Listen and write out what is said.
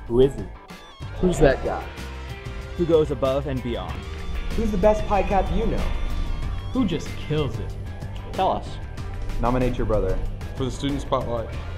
Who is he? Who's that guy? Who goes above and beyond? Who's the best Pi Cap you know? Who just kills it? Tell us. Nominate your brother. For the Student Spotlight.